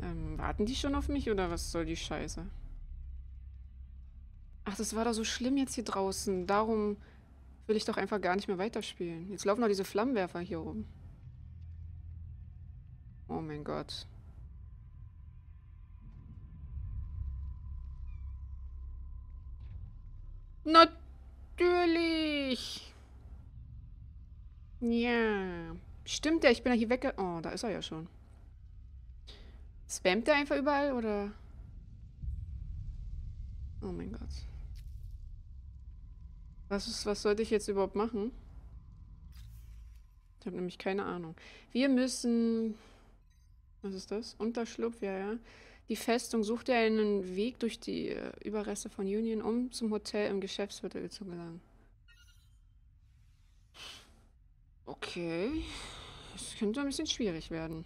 Warten die schon auf mich oder was soll die Scheiße? Ach, das war doch so schlimm jetzt hier draußen. Darum will ich doch einfach gar nicht mehr weiterspielen. Jetzt laufen noch diese Flammenwerfer hier rum. Oh mein Gott. Natürlich! Ja. Stimmt der? Ich bin ja hier wegge... Oh, da ist er ja schon. Spammt der einfach überall, oder? Oh mein Gott. Was sollte ich jetzt überhaupt machen? Ich habe nämlich keine Ahnung. Wir müssen... Was ist das? Unterschlupf, ja, ja. Die Festung sucht ja einen Weg durch die Überreste von Union, um zum Hotel im Geschäftsviertel zu gelangen. Okay. Das könnte ein bisschen schwierig werden.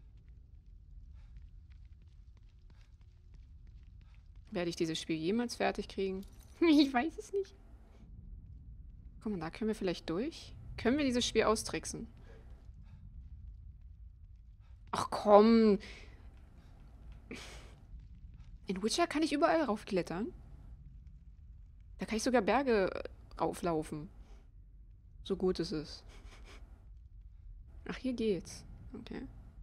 Werde ich dieses Spiel jemals fertig kriegen? Ich weiß es nicht. Guck mal, da können wir vielleicht durch. Können wir dieses Spiel austricksen? Ach komm. In Witcher kann ich überall raufklettern. Da kann ich sogar Berge rauflaufen. So gut ist es. Ach, hier geht's. Okay.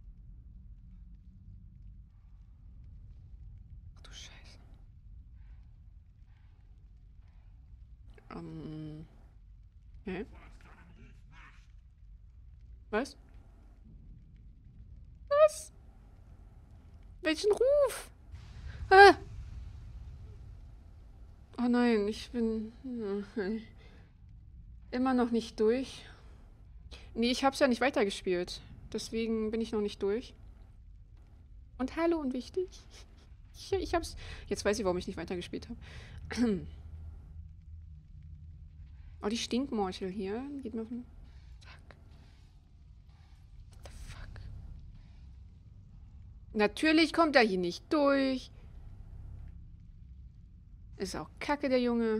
Ach du Scheiße. Hä? Was? Was? Welchen Ruf? Ah! Oh nein, ich bin immer noch nicht durch. Nee, ich hab's ja nicht weitergespielt. Deswegen bin ich noch nicht durch. Und hallo und wichtig. Ich hab's... Jetzt weiß ich, warum ich nicht weitergespielt habe. Oh, die Stinkmorchel hier. Geht mir auf den Sack. What the fuck? Natürlich kommt er hier nicht durch. Ist auch kacke, der Junge.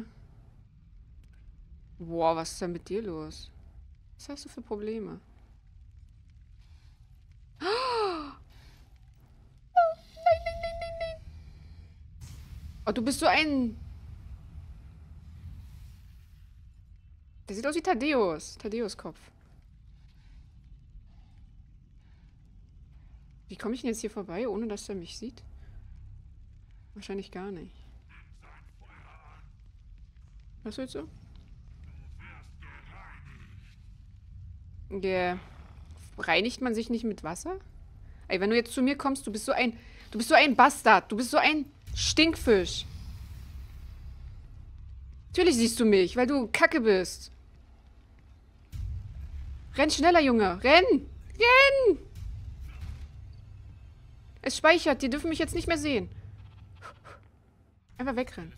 Boah, was ist denn mit dir los? Was hast du für Probleme? Oh, du bist so ein... Der sieht aus wie Thaddeus. Thaddeus Kopf. Wie komme ich denn jetzt hier vorbei, ohne dass er mich sieht? Wahrscheinlich gar nicht. Was willst du? Yeah. Reinigt man sich nicht mit Wasser? Ey, wenn du jetzt zu mir kommst, du bist so ein... Du bist so ein Bastard. Du bist so ein Stinkfisch. Natürlich siehst du mich, weil du Kacke bist. Renn schneller, Junge. Renn! Renn! Es speichert. Die dürfen mich jetzt nicht mehr sehen. Einfach wegrennen.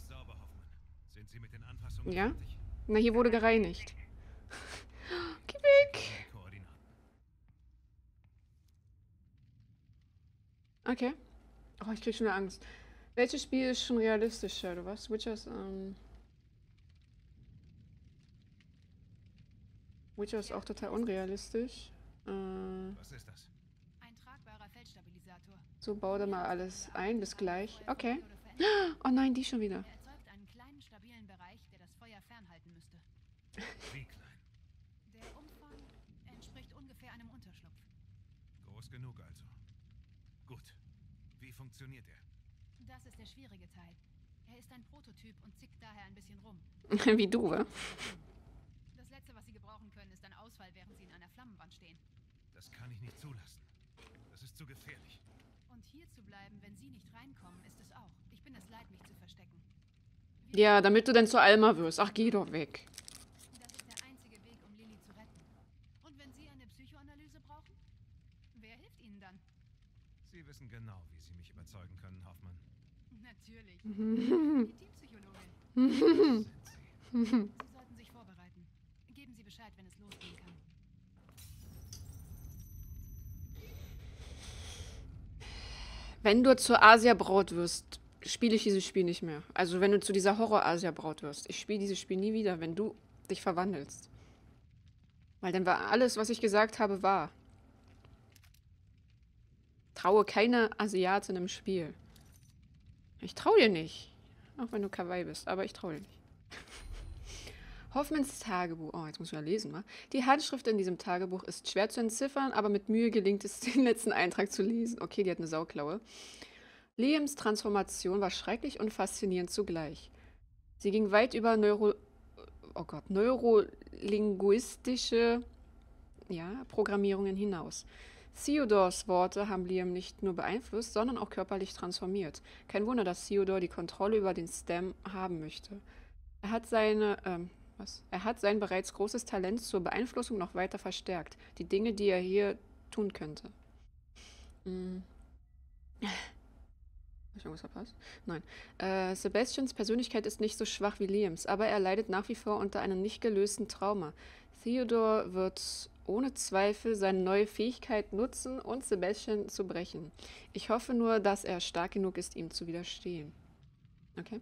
Ja? Na, hier wurde gereinigt. Geh weg! Okay. Oh, ich krieg schon wieder Angst. Welches Spiel ist schon realistischer, oder was? Witcher ist auch total unrealistisch. Was ist das? Ein tragbarer Feldstabilisator. So, bau da mal alles ein. Bis gleich. Okay. Oh nein, die schon wieder. Er erzeugt einen kleinen, stabilen Bereich, der das Feuer fernhalten müsste. Wie klein? Der Umfang entspricht ungefähr einem Unterschlupf. Groß genug also. Gut. Wie funktioniert er? Das ist der schwierige Teil. Er ist ein Prototyp und zickt daher ein bisschen rum. Wie du, wa? Das Letzte, was Sie gebrauchen können, ist ein Ausfall, während Sie in einer Flammenwand stehen. Das kann ich nicht zulassen. Das ist zu gefährlich. Und hier zu bleiben, wenn Sie nicht reinkommen, ist es auch. Ich bin es leid, mich zu verstecken. Ja, damit du denn zur Alma wirst. Ach, geh doch weg. Das ist der einzige Weg, um Lilly zu retten. Und wenn Sie eine Psychoanalyse brauchen? Wer hilft Ihnen dann? Sie wissen genau, wie Sie mich überzeugen können, Hoffmann. Natürlich. Die Teampsychologin. Sind Sie? Sie sollten sich vorbereiten. Geben Sie Bescheid, wenn es losgehen kann. Wenn du zur Asia-Braut wirst, spiele ich dieses Spiel nicht mehr. Also wenn du zu dieser Horror-Asia-Braut wirst. Ich spiele dieses Spiel nie wieder, wenn du dich verwandelst. Weil dann war alles, was ich gesagt habe, wahr. Traue keine Asiatin im Spiel. Ich traue dir nicht. Auch wenn du Kawaii bist, aber ich traue dir nicht. Hoffmans Tagebuch. Oh, jetzt muss ich ja lesen, wa? Die Handschrift in diesem Tagebuch ist schwer zu entziffern, aber mit Mühe gelingt es, den letzten Eintrag zu lesen. Okay, die hat eine Sauklaue. Liams Transformation war schrecklich und faszinierend zugleich. Sie ging weit über neurolinguistische Programmierungen hinaus. Theodors Worte haben Liam nicht nur beeinflusst, sondern auch körperlich transformiert. Kein Wunder, dass Theodor die Kontrolle über den Stem haben möchte. Er hat sein bereits großes Talent zur Beeinflussung noch weiter verstärkt. Die Dinge, die er hier tun könnte. Hm. Habe ich irgendwas verpasst? Nein. Sebastians Persönlichkeit ist nicht so schwach wie Liams, aber er leidet nach wie vor unter einem nicht gelösten Trauma. Theodor wird ohne Zweifel seine neue Fähigkeit nutzen und Sebastian zu brechen. Ich hoffe nur, dass er stark genug ist, ihm zu widerstehen. Okay.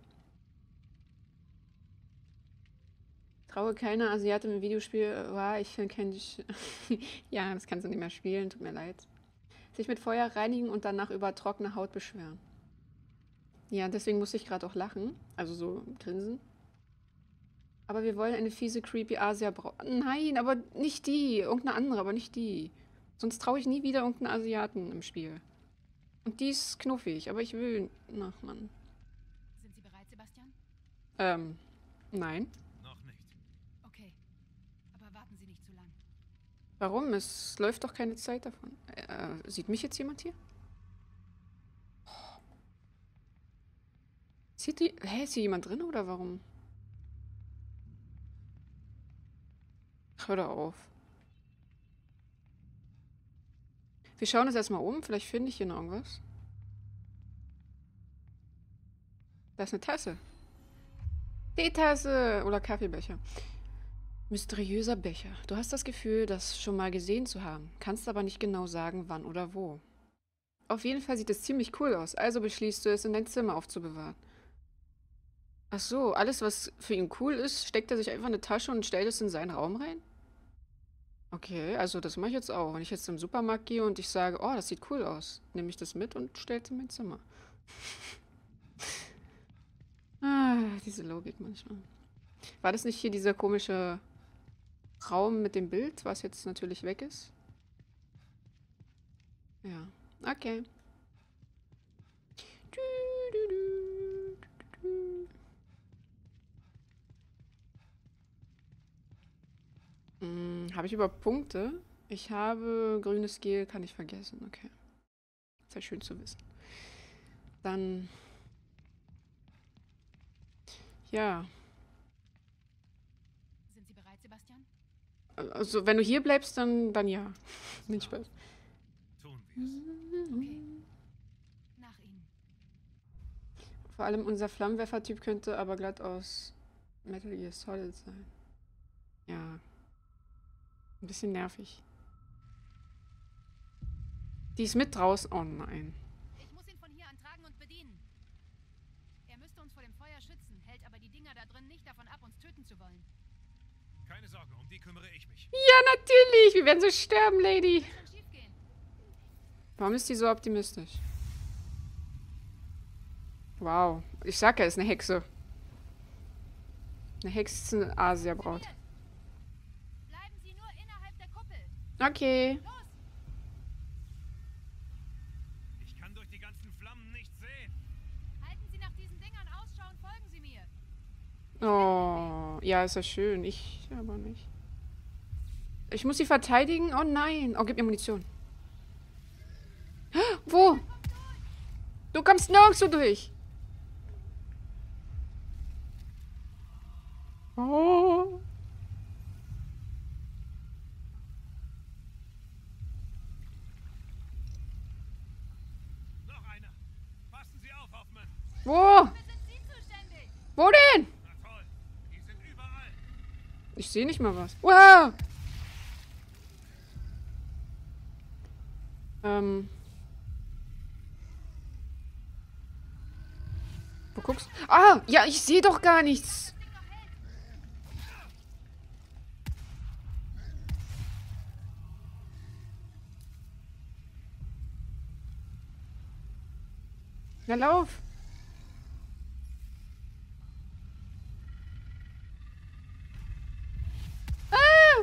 Traue keiner Asiatin im Videospiel. Ich kenne dich. Ja, das kannst du nicht mehr spielen, tut mir leid. Sich mit Feuer reinigen und danach über trockene Haut beschweren. Ja, deswegen musste ich gerade auch lachen. Also so grinsen. Aber wir wollen eine fiese, creepy Asia-Braut. Nein, aber nicht die. Irgendeine andere, aber nicht die. Sonst traue ich nie wieder irgendeinen Asiaten im Spiel. Und die ist knuffig, aber ich will... Ach, Mann. Sind Sie bereit, Sebastian? Nein. Noch nicht. Okay. Aber warten Sie nicht zu lang. Warum? Es läuft doch keine Zeit davon. Sieht mich jetzt jemand hier? Ist hier jemand drin oder warum? Ach, hör doch auf. Wir schauen uns erstmal um. Vielleicht finde ich hier noch irgendwas. Da ist eine Tasse. Teetasse oder Kaffeebecher. Mysteriöser Becher. Du hast das Gefühl, das schon mal gesehen zu haben, kannst aber nicht genau sagen, wann oder wo. Auf jeden Fall sieht es ziemlich cool aus, also beschließt du es, in dein Zimmer aufzubewahren. Ach so, alles, was für ihn cool ist, steckt er sich einfach in eine Tasche und stellt es in seinen Raum rein? Okay, also das mache ich jetzt auch. Wenn ich jetzt im Supermarkt gehe und ich sage, oh, das sieht cool aus, nehme ich das mit und stelle es in mein Zimmer. Diese Logik manchmal. War das nicht hier dieser komische Raum mit dem Bild, was jetzt natürlich weg ist? Ja, okay. Habe ich überhaupt Punkte? Ich habe grünes Gel, kann ich vergessen. Okay. Ist ja schön zu wissen. Dann... Ja. Sind Sie bereit, Sebastian? Also, wenn du hier bleibst, dann ja. Nicht Spaß. Tun wir's. Okay. Nach Ihnen. Vor allem unser Flammenwerfer-Typ könnte aber glatt aus Metal Gear Solid sein. Ja. Ein bisschen nervig. Die ist mit draußen. Oh nein. Ich muss ihn von hier an tragen und bedienen. Er müsste uns vor dem Feuer schützen, hält aber die Dinger da drin nicht davon ab, uns töten zu wollen. Keine Sorge, um die kümmere ich mich. Ja, natürlich. Wir werden so sterben, Lady. Kann schief gehen. Warum ist die so optimistisch? Wow. Ich sag ja, ist eine Hexe. Eine Hexe ist eine Asia-Braut. Bleiben Sie nur innerhalb der Kuppel. Okay. Los! Ich kann durch die ganzen Flammen nicht sehen. Halten Sie nach diesen Dingern Ausschau und folgen Sie mir. Oh. Ja, ist ja schön. Ich aber nicht. Ich muss sie verteidigen? Oh nein. Oh, gib mir Munition. Wo? Du kommst nirgendwo durch. Oh. Noch einer. Passen Sie auf, Hoffmann. Wo? Dafür sind Sie zuständig. Wo denn? Na toll. Die sind überall. Ich sehe nicht mal was. Wow. Wo guckst du? Ah, ja, ich sehe doch gar nichts. Na, lauf. Ah!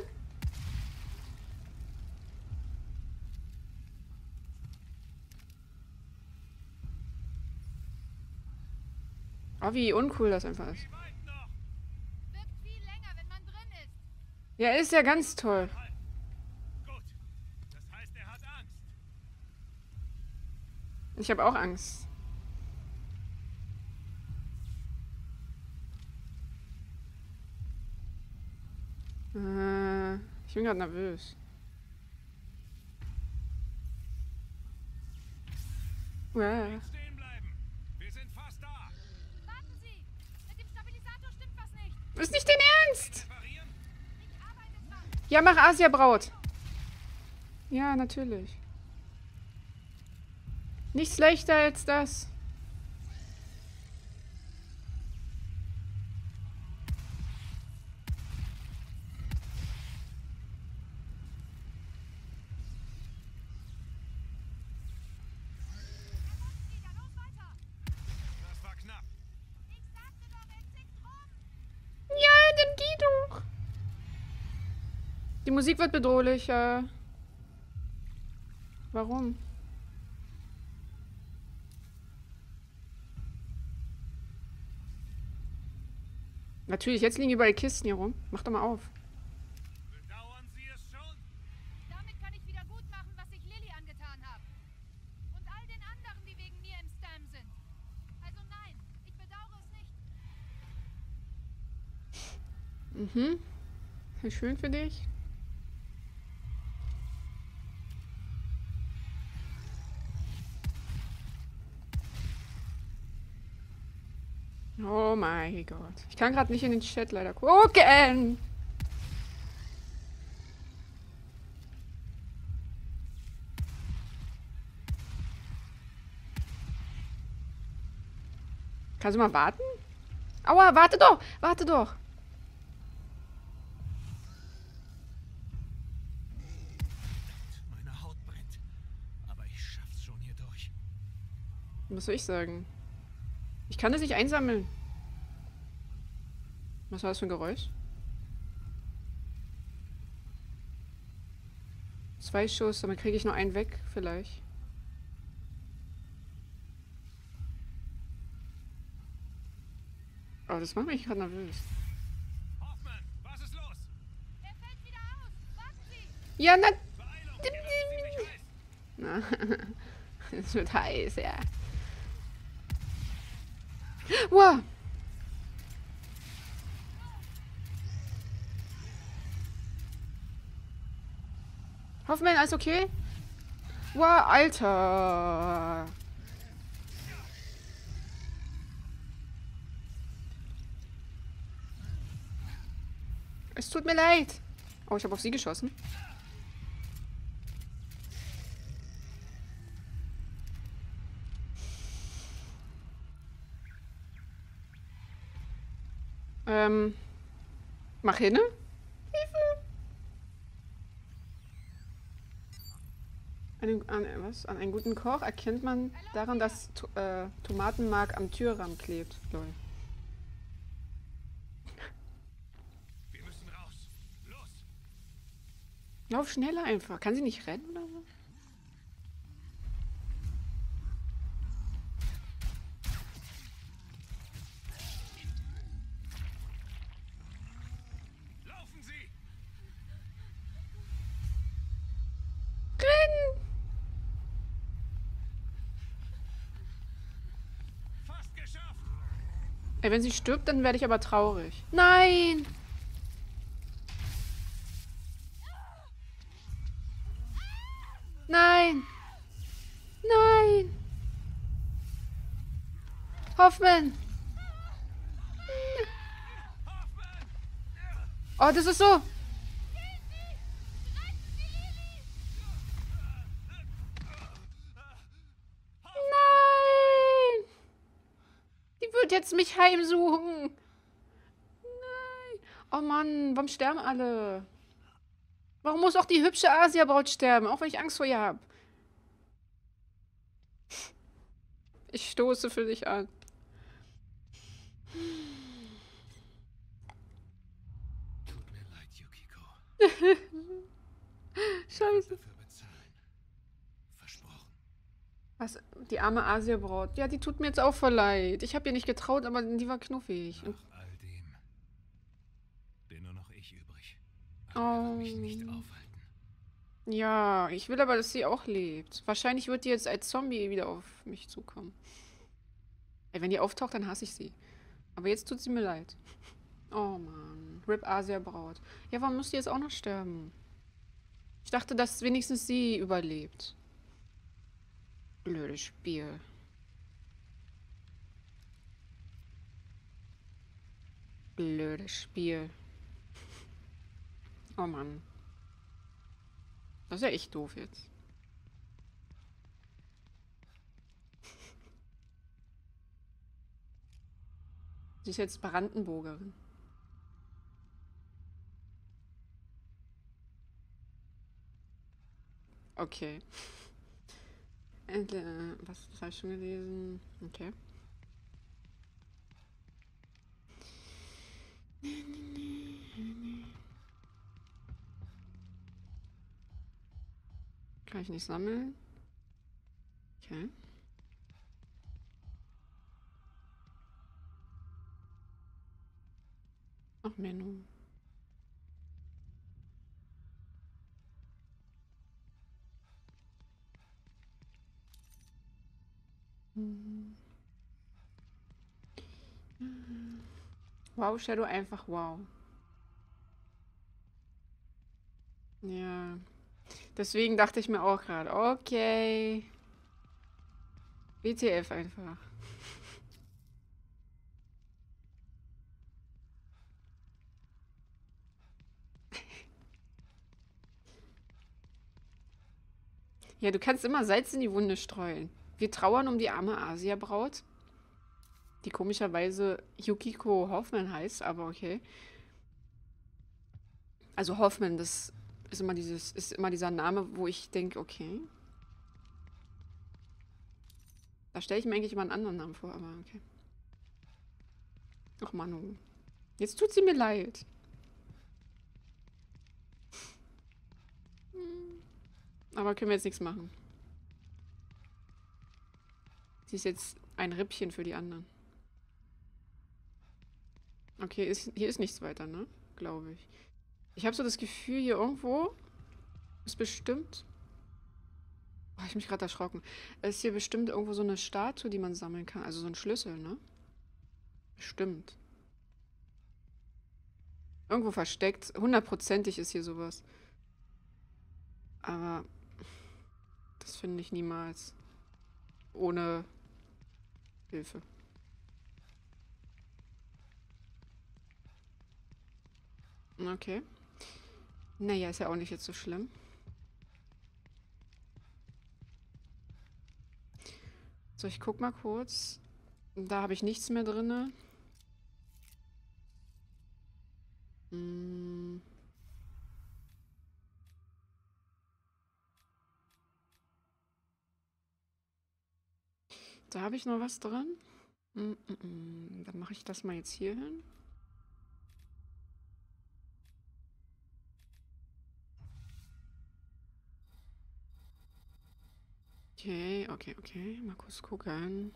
Oh, wie uncool das einfach ist. Wie weit noch? Wirkt viel länger, wenn man drin ist. Ja, ist ja ganz toll. Halt. Gut. Das heißt, er hat Angst. Ich habe auch Angst. Ich bin gerade nervös. Nicht stehen bleiben. Wir sind fast da. Warten Sie! Mit dem Stabilisator stimmt was nicht. Ist nicht dein Ernst? Reparieren? Ich arbeite dran. Ja, mach Asia-Braut. Ja, natürlich. Nichts leichter als das. Wieder los weiter. Das war knapp. Ich sagte doch, er zickt rum. Ja, dann geh doch. Die Musik wird bedrohlicher. Warum? Natürlich, jetzt liegen überall Kisten hier rum. Mach doch mal auf. Bedauern Sie es schon? Damit kann ich wieder gut machen, was ich Lilly angetan habe. Und all den anderen, die wegen mir im Stam sind. Also nein, ich bedauere es nicht. Mhm. Schön für dich. Oh mein Gott. Ich kann gerade nicht in den Chat leider gucken. Kannst du mal warten? Aua, warte doch! Warte doch! Meine Haut brennt. Aber ich schaff's schon hier durch. Was soll ich sagen? Ich kann das nicht einsammeln. Was war das für ein Geräusch? 2 Schuss, damit kriege ich nur einen weg, vielleicht. Aber das macht mich gerade nervös. Hoffmann, was ist los? Er fällt wieder aus. Warten Sie! Ja, na... Beeilung, hier ist ziemlich heiß. Na, es wird heiß, ja. Wow. Hoffmann, alles okay? Wow, Alter. Es tut mir leid. Oh, ich habe auf sie geschossen. Mach hin. Hilfe. Was? An einen guten Koch erkennt man daran, dass Tomatenmark am Türrahmen klebt. Lol. Wir müssen raus. Los. Lauf schneller einfach. Kann sie nicht rennen oder so? Laufen Sie. Rennen! Fast geschafft. Ey, wenn sie stirbt, dann werde ich aber traurig. Nein! Nein! Nein! Hoffmann! Oh, das ist so! Nein! Die wird jetzt mich heimsuchen. Nein. Oh Mann, warum sterben alle? Warum muss auch die hübsche Asia-Braut sterben? Auch wenn ich Angst vor ihr habe. Ich stoße für dich an. Tut mir leid, Yukiko. Scheiße. Dafür bezahlen. Versprochen. Was? Die arme Asia-Braut. Ja, die tut mir jetzt auch voll leid. Ich habe ihr nicht getraut, aber die war knuffig. Nach all dem bin nur noch ich übrig. Oh. Aber er wird mich nicht aufhalten. Ja, ich will aber, dass sie auch lebt. Wahrscheinlich wird die jetzt als Zombie wieder auf mich zukommen. Ey, wenn die auftaucht, dann hasse ich sie. Aber jetzt tut sie mir leid. Oh Mann. Rip Asia Braut. Ja, warum muss die jetzt auch noch sterben? Ich dachte, dass wenigstens sie überlebt. Blödes Spiel. Blödes Spiel. Oh Mann. Das ist ja echt doof jetzt. Sie ist jetzt Brandenburgerin. Okay. Was habe ich schon gelesen? Okay. Kann ich nicht sammeln? Okay. Ach, Menno. Wow, Shadow, einfach wow. Ja. Deswegen dachte ich mir auch gerade, okay. WTF einfach. Ja, du kannst immer Salz in die Wunde streuen. Wir trauern um die arme Asia-Braut, die komischerweise Yukiko Hoffman heißt, aber okay. Also Hoffman, das ist immer dieser Name, wo ich denke, okay. Da stelle ich mir eigentlich immer einen anderen Namen vor, aber okay. Ach Manu. Jetzt tut sie mir leid. Aber können wir jetzt nichts machen. Sie ist jetzt ein Rippchen für die anderen. Okay, hier ist nichts weiter, ne? Glaube ich. Ich habe so das Gefühl, hier irgendwo ist bestimmt... Oh, ich mich gerade erschrocken. Es ist hier bestimmt irgendwo so eine Statue, die man sammeln kann. Also so ein Schlüssel, ne? Bestimmt. Irgendwo versteckt. 100%ig ist hier sowas. Aber das finde ich niemals. Ohne Hilfe. Okay. Naja, ist ja auch nicht jetzt so schlimm. So, ich guck mal kurz. Da habe ich nichts mehr drin. Da habe ich noch was drin. Dann mache ich das mal jetzt hier hin. Okay. Mal kurz gucken.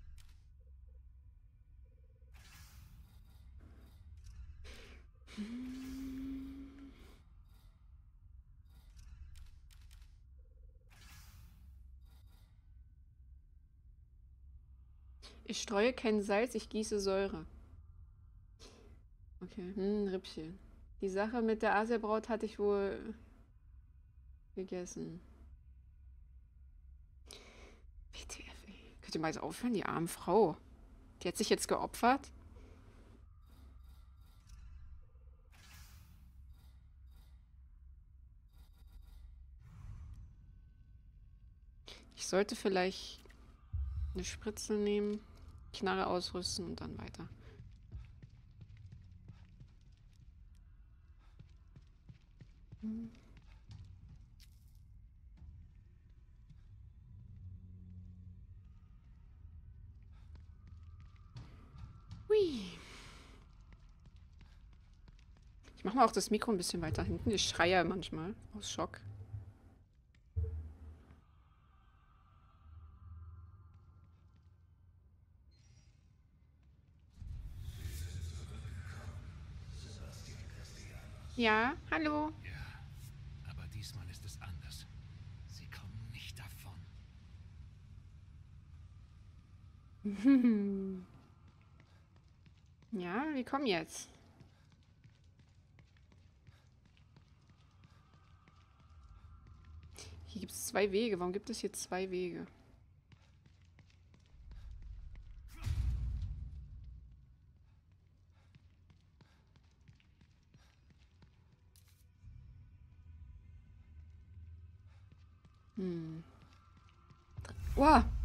Ich streue kein Salz, ich gieße Säure. Okay, Rippchen. Die Sache mit der Asia-Braut hatte ich wohl gegessen. WTF, ey. Könnt ihr mal jetzt aufhören, die arme Frau. Die hat sich jetzt geopfert. Ich sollte vielleicht eine Spritze nehmen, Knarre ausrüsten und dann weiter. Hui. Ich mache mal auch das Mikro ein bisschen weiter hinten. Ich schreie manchmal aus Schock. Ja, hallo. Ja, aber diesmal ist es anders. Sie kommen nicht davon. Ja, wir kommen jetzt. Hier gibt es 2 Wege. Warum gibt es hier 2 Wege? Wow.